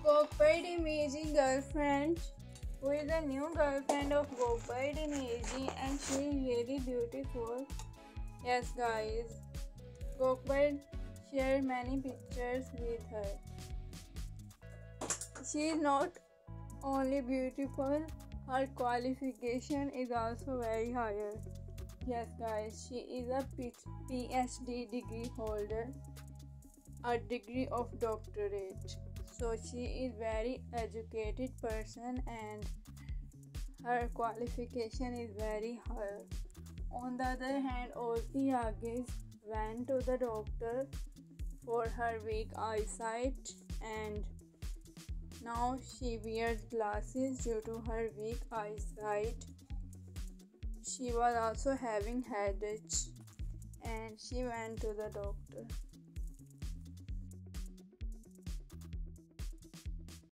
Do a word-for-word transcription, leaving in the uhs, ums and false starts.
Gokbird Imaging girlfriend, who is the new girlfriend of Gokbird Imaging, and she is really beautiful. Yes, guys, Gokbird shared many pictures with her. She is not only beautiful, her qualification is also very higher. Yes, guys, she is a PhD degree holder, a degree of doctorate. So she is very educated person and her qualification is very high. On the other hand, Orti Agis went to the doctor for her weak eyesight and now she wears glasses due to her weak eyesight. She was also having headaches and she went to the doctor.